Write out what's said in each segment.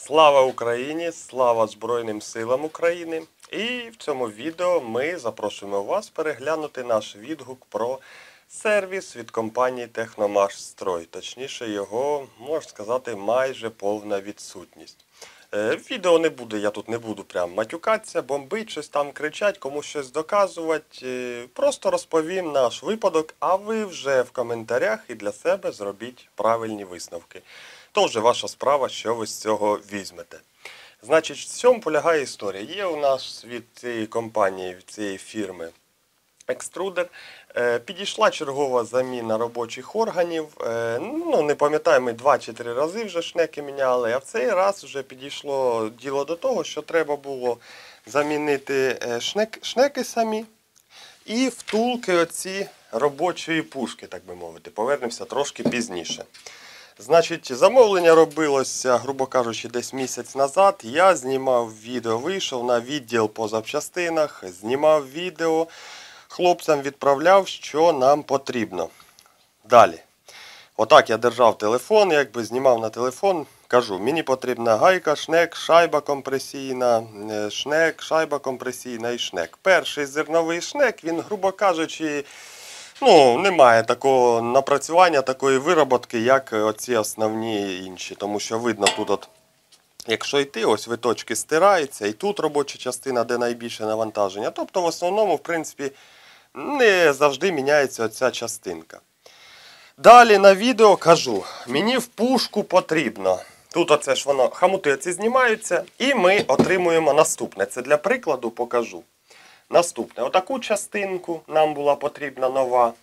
Слава Україні! Слава Збройним силам України! І в цьому відео ми запрошуємо вас переглянути наш відгук про сервіс від компанії Техномашстрой. Точніше, його, можна сказати, майже повна відсутність. Відео не буде, я тут не буду прям матюкатися, бомбить, щось там кричать, комусь щось доказувати. Просто розповім наш випадок, а ви вже в коментарях і для себе зробіть правильні висновки. То вже ваша справа, що ви з цього візьмете. Значить, в цьому полягає історія. Є у нас від цієї компанії, від цієї фірми Екструдер. Підійшла чергова заміна робочих органів. Не пам'ятаю, ми 2 чи 3 рази вже шнеки міняли, а в цей раз вже підійшло діло до того, що треба було замінити шнеки самі і втулки оці робочої пушки, так би мовити. Повернемося трошки пізніше. Значить, замовлення робилося, грубо кажучи, десь місяць назад. Я знімав відео, вийшов на відділ по запчастинах, знімав відео, хлопцям відправляв, що нам потрібно. Далі. Отак я держав телефон, якби знімав на телефон, кажу, мені потрібна гайка, шнек, шайба компресійна, шнек, шайба компресійна і шнек. Перший зерновий шнек, він, грубо кажучи, немає такого напрацювання, такої вироботки, як оці основні інші. Тому що видно тут, якщо йти, ось виточки стираються, і тут робоча частина, де найбільше навантаження. Тобто в основному, в принципі, не завжди міняється оця частинка. Далі на відео кажу, мені в пушку потрібно. Тут оце ж воно, хамути оці знімаються, і ми отримуємо наступне. Це для прикладу покажу. Наступне, отаку частинку нам була потрібна нова.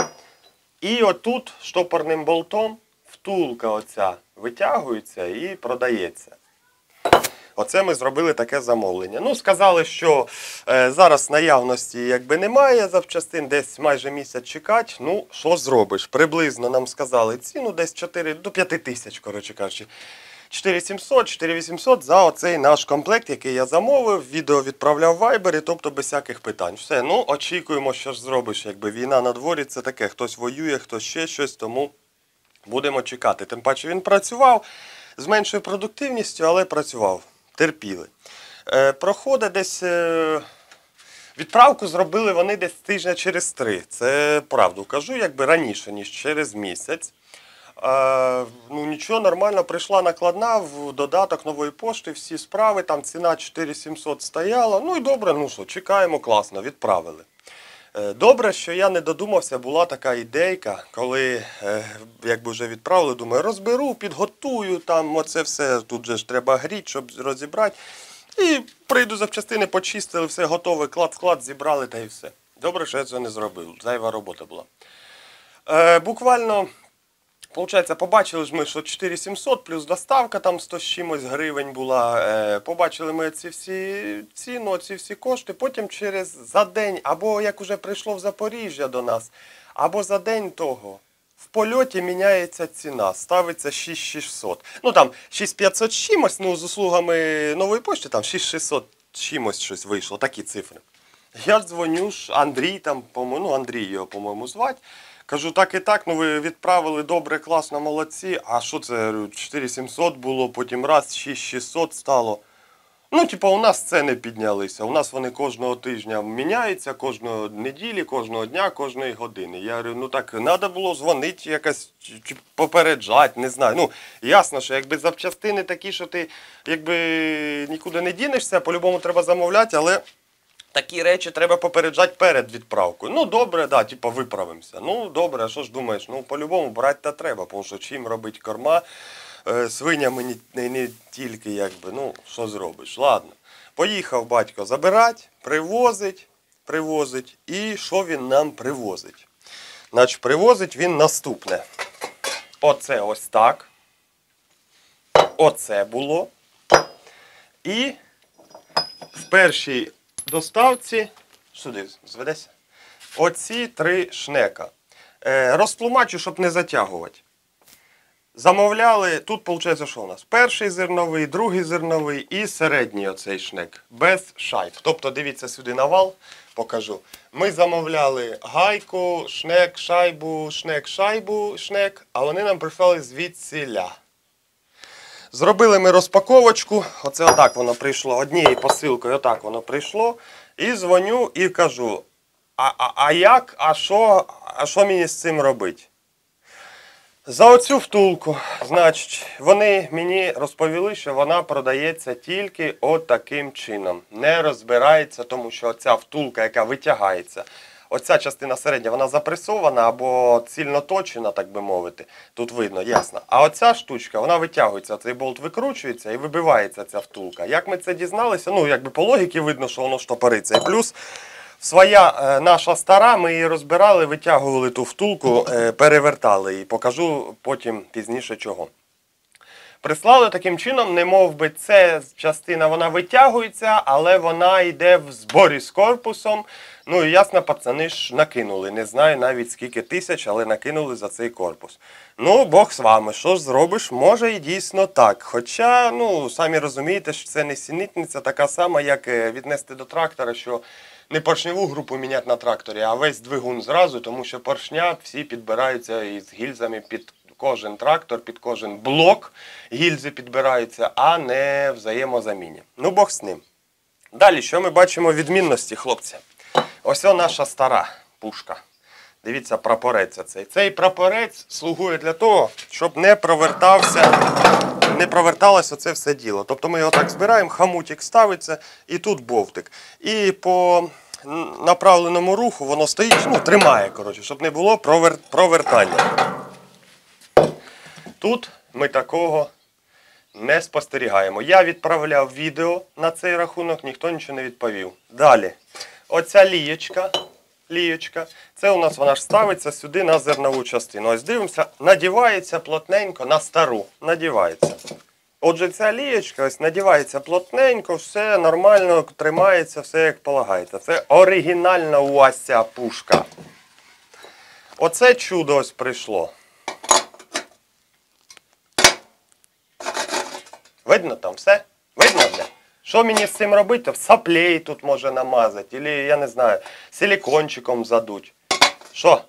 І отут штопорним болтом втулка оця витягується і продається. Оце ми зробили таке замовлення. Сказали, що зараз наявності якби немає запчастин, десь майже місяць чекати. Що зробиш? Приблизно нам сказали ціну десь 4 до 5 тисяч, коротше кажучи. 4700, 4800 за оцей наш комплект, який я замовив, відео відправляв в Viber, тобто без всяких питань. Все, очікуємо, що ж зробиш, якби війна на дворі, це таке, хтось воює, хтось ще щось, тому будемо чекати. Тим паче він працював з меншою продуктивністю, але працював, терпіли. Проходить десь, відправку зробили вони десь тижня через 3, це правду кажу, якби раніше, ніж через місяць. Нічого, нормально, прийшла накладна в додаток нової пошти, всі справи, там ціна 4700 стояла, і добре, чекаємо, класно, відправили. Добре, що я не додумався, була така ідейка, коли, якби вже відправили, думаю, розберу, підготую, там оце все, тут же ж треба гріти, щоб розібрати. І прийду запчастини, почистили, все готове, клад-вклад, зібрали та і все. Добре, що я це не зробив, зайва робота була. Буквально... Получається, побачили ж ми, що 4700 плюс доставка там 100 з чимось гривень була. Побачили ми ці всі ціну, ці всі кошти. Потім за день, або як уже прийшло в Запоріжжя до нас, або за день того, в польоті міняється ціна, ставиться 6600. Там 6500 з чимось, з услугами нової пошти, там 6600 з чимось щось вийшло, такі цифри. Я дзвоню, Андрій там, Андрій його, по-моєму, звати. Кажу, так і так, ви відправили, добре, класно, молодці. А що це, 4700 було, потім раз, 6600 стало. У нас ціни піднялися. У нас вони кожного тижня міняються, кожної неділі, кожного дня, кожної години. Я говорю, так, треба було дзвонити якось, чи попереджати, не знаю. Ясно, що якби запчастини такі, що ти якби нікуди не дінешся, по-любому треба замовляти, але... Такі речі треба попереджати перед відправкою. Добре, виправимося. Добре, а що ж думаєш? По-любому брати та треба, тому що чим робить корма, свинями не тільки, якби, що зробиш. Ладно. Поїхав батько забирати, привозить. І що він нам привозить? Значить, привозить він наступне. Оце ось так. Оце було. І в першій доставці, сюди зведеться, оці 3 шнека. Розтлумачу, щоб не затягувати. Замовляли, тут виходить, що у нас? Перший зерновий, другий зерновий і середній оцей шнек, без шайб. Тобто, дивіться сюди на вал, покажу. Ми замовляли гайку, шнек, шайбу, шнек, а вони нам прислали звідсіля. Зробили ми розпаковочку. Оце отак воно прийшло. Однією посилкою отак воно прийшло. І дзвоню і кажу, а як, а що мені з цим робити? За оцю втулку, значить, вони мені розповіли, що вона продається тільки от таким чином. Не розбирається, тому що оця втулка, яка витягається, оця частина середня, вона запресована або цільно точена, так би мовити. Тут видно, ясно. А оця штучка, вона витягується, цей болт викручується і вибивається ця втулка. Як ми це дізналися? Ну, якби по логіці видно, що воно штопориться. І плюс своя наша стара, ми її розбирали, витягували ту втулку, перевертали її. Покажу потім пізніше чого. Прислали таким чином, не мов би ця частина вона витягується, але вона йде в зборі з корпусом. Ну і ясно, пацани ж накинули. Не знаю навіть скільки тисяч, але накинули за цей корпус. Ну, Бог з вами, що ж зробиш? Може і дійсно так. Хоча, ну, самі розумієте, що це не сінітниця така сама, як віднести до трактора, що не поршневу групу міняти на тракторі, а весь двигун зразу, тому що поршня всі підбираються із гільзами під кожен трактор, під кожен блок гільзи підбираються, а не взаємозамінні. Ну, Бог з ним. Далі, що ми бачимо відмінності, хлопці? Ось наша стара пушка. Дивіться, прапорець цей. Цей прапорець слугує для того, щоб не проверталося це все діло. Тобто ми його так збираємо, хамутик ставиться і тут бовтик. І по направленому руху воно стоїть, ну, тримає, коротше, щоб не було провертання. Тут ми такого не спостерігаємо. Я відправляв відео на цей рахунок, ніхто нічого не відповів. Далі. Оця лієчка, це у нас вона ж ставиться сюди на зернову частину. Ось дивимося, надівається плотненько на стару. Надівається. Отже, ця лієчка ось надівається плотненько, все нормально, тримається, все як полагається. Це оригінальна у вас ця пушка. Оце чудо ось прийшло. Видно там все? Видно, бля? Що мені з цим робити? В саплей тут може намазати, або, я не знаю, силікончиком задуть. Що?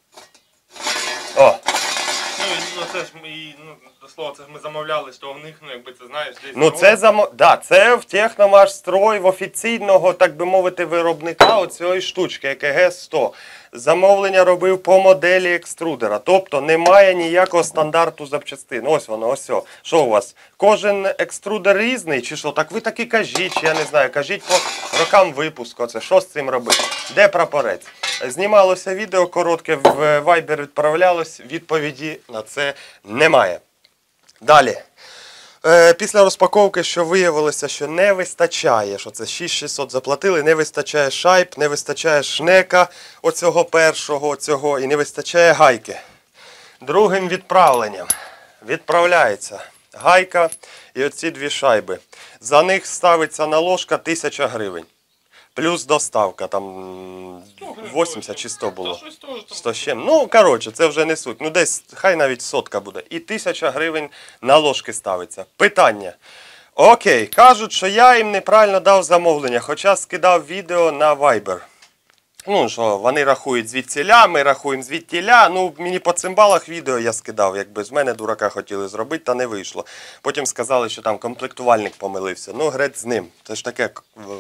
О! Ну, це ж ми, до слова, це ж ми замовляли, що в них, ну, якби це, знаєш, десь... Ну, це в Техномашстрой, в офіційного, так би мовити, виробника оцієї штучки, ЕКГ-100. Замовлення робив по моделі екструдера. Тобто немає ніякого стандарту запчастин. Ось воно, ось. Що у вас? Кожен екструдер різний, чи що? Так ви таки кажіть, чи я не знаю, кажіть по рокам випуску. Це що з цим робити? Де прапорець? Знімалося відео коротке, в Viber відправлялось, відповіді на це немає. Далі. Після розпаковки, що виявилося, що не вистачає, що це 6600 заплатили, не вистачає шайб, не вистачає шнека оцього першого, і не вистачає гайки. Другим відправленням відправляється гайка і оці дві шайби. За них ставиться наложка 1000 гривень. Плюс доставка, там 80 чи 100 було. 100 з чим. Ну, коротше, це вже не суть. Ну, десь, хай навіть 100 буде. І 1000 гривень наложки ставиться. Питання. Окей, кажуть, що я їм неправильно дав замовлення, хоча скидав відео на Viber. Ну, що вони рахують звідсіля, ми рахуємо звідтіля. Ну, мені по цимбалах відео я скидав, якби з мене дурака хотіли зробити, та не вийшло. Потім сказали, що там комплектувальник помилився. Ну, греть з ним. Це ж таке...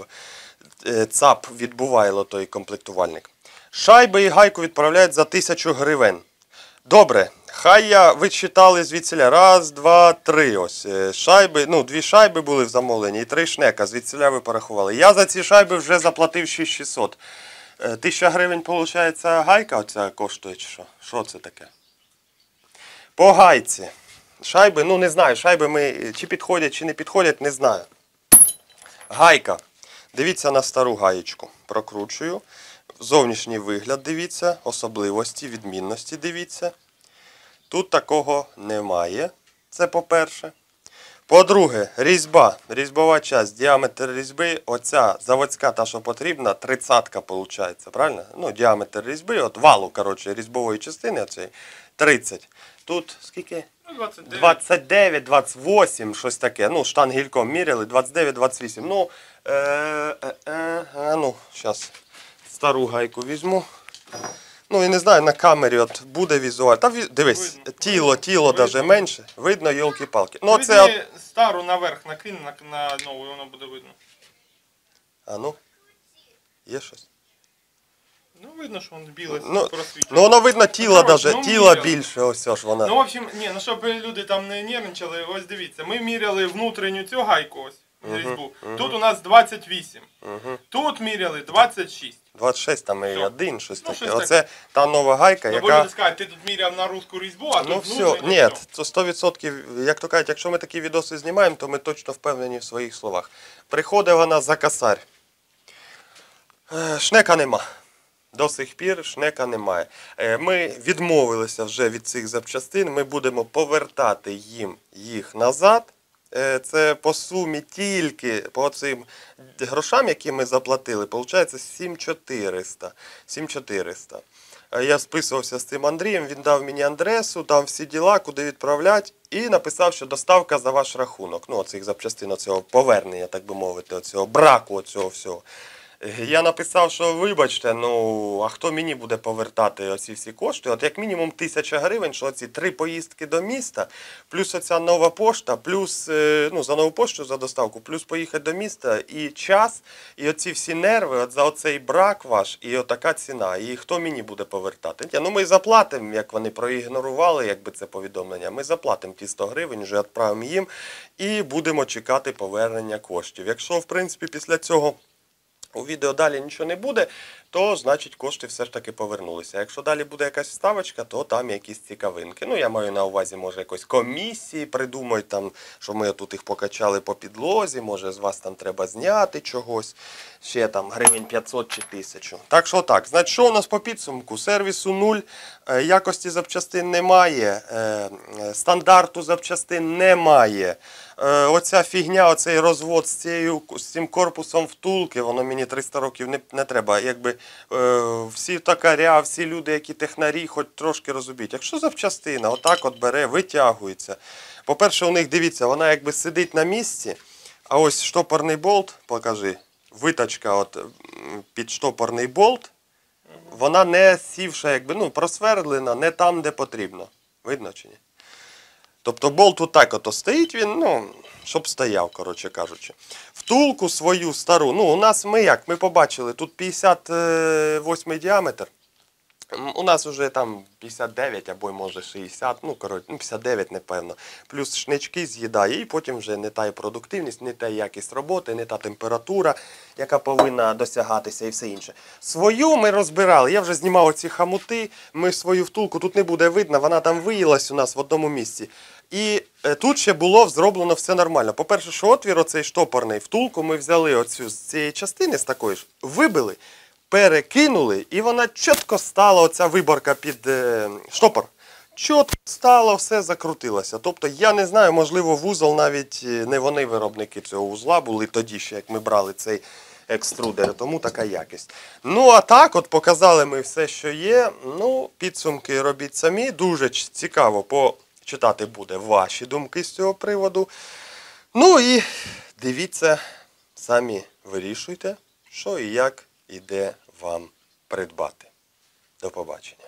ЦАП відбувайло той комплектувальник. Шайби і гайку відправляють за 1000 гривень. Добре, хай ви читали звідсіля. Раз, два, три. Ось. Шайби, ну, 2 шайби були в замовленні і 3 шнека. Звідсіля ви порахували. Я за ці шайби вже заплатив 6600. 1000 гривень, виходить, гайка оця коштує чи що? Що це таке? По гайці. Шайби, ну не знаю, шайби ми чи підходять, чи не підходять, не знаю. Гайка. Дивіться на стару гаєчку. Прокручую. Зовнішній вигляд дивіться, особливості, відмінності дивіться. Тут такого немає. Це по-перше. По-друге, різьба. Різьбова часть, діаметр різьби, оця заводська, та що потрібна, 30-ка виходить, правильно? Ну, діаметр різьби, от валу, коротше, різьбової частини оцеї, 30. Тут скільки? 29, 28, щось таке. Ну, штангельком міряли, 29, 28. Ну, ну, зараз стару гайку візьму. Ну, я не знаю, на камері от буде візуально. Та дивись, Видно. тіло Видно. навіть менше. Видно, йолки-палки. Ну, Візьми це... стару наверх накинь на нову, і воно буде видно. А ну, є щось? Ну, видно, що воно біле Ну, просвічує. ну воно видно тіло коротше, даже, ну, тіло міряли. більше, ось ж вона. Ну, в общем, ні, ну щоб люди там не нервничали, ось дивіться, ми міряли внутрішню цю гайку ось, різьбу. Тут у нас 28. Тут міряли 26. 26 там і Всьо. один, щось Ну, таке. щось Оце та нова гайка, Ну, бо яка... люди скажуть, ти тут міряв на русську різьбу, а Ну тут все, внутрішню. ні, це 100%, як то кажуть, якщо ми такі відоси знімаємо, то ми точно впевнені в своїх словах. Приходить вона за косарь. Шнека нема. До сих пір шнека немає. Ми відмовилися вже від цих запчастин, ми будемо повертати їх назад. Це по сумі тільки по цим грошам, які ми заплатили, виходить 7400. 7400. Я списувався з цим Андрієм, він дав мені адресу, дав всі діла, куди відправляти, і написав, що доставка за ваш рахунок. Ну, оцих запчастин, оцього повернення, так би мовити, оцього браку, оцього всього. Я написав, що вибачте, ну, а хто мені буде повертати оці всі кошти? От як мінімум 1000 гривень, що оці 3 поїздки до міста, плюс оця нова пошта, плюс, ну, за нову пошту, за доставку, плюс поїхати до міста, і час, і оці всі нерви, от за оцей брак ваш, і отака ціна. І хто мені буде повертати? Ні, ну ми заплатимо, як вони проігнорували, якби це повідомлення, ми заплатимо ті 100 гривень, вже відправимо їм, і будемо чекати повернення коштів. Якщо, в принципі, після цього у відео далі нічого не буде, то значить кошти все ж таки повернулися. Якщо далі буде якась вставочка, то там якісь цікавинки. Ну, я маю на увазі, може, якось комісії придумають, там, що ми тут їх покачали по підлозі, може, з вас там треба зняти чогось, ще там гривень 500 чи 1000. Так що так, значить, що у нас по підсумку? Сервісу 0, якості запчастин немає, стандарту запчастин немає. Оця фігня, оцей розвод з цим корпусом втулки, воно мені 300 років не треба. Якби всі токаря, всі люди, які технарі, хоч трошки розуміють. Якщо запчастина отак от бере, витягується. По-перше, у них, дивіться, вона якби сидить на місці, а ось штопорний болт, покажи, виточка от під штопорний болт, вона не сівша, якби, ну, просвердлена, не там, де потрібно. Видно чи ні? Тобто болт отак ото стоїть він, ну, щоб стояв, коротше кажучи. Втулку свою стару, ну, у нас ми побачили, тут 58 діаметр. У нас вже там 59 або може 60, ну, коротше, 59, напевно. Плюс шнички з'їдає, і потім вже не та продуктивність, не та якість роботи, не та температура, яка повинна досягатися і все інше. Свою ми розбирали, я вже знімав оці хамути, ми свою втулку, тут не буде видно, вона там виїлась у нас в одному місці. І тут ще було зроблено все нормально. По-перше, що отвір оцей штопорний, втулку ми взяли оцю з цієї частини, з такої ж, вибили, перекинули, і вона чітко стала, оця виборка під штопор. Чітко стало, все закрутилося. Тобто, я не знаю, можливо, вузол навіть не вони виробники цього вузла були тоді ще, як ми брали цей екструдер, тому така якість. Ну, а так, от показали ми все, що є. Ну, підсумки робіть самі. Дуже цікаво почитати буде ваші думки з цього приводу. Ну і дивіться, самі вирішуйте, що і як іде вам придбати. До побачення.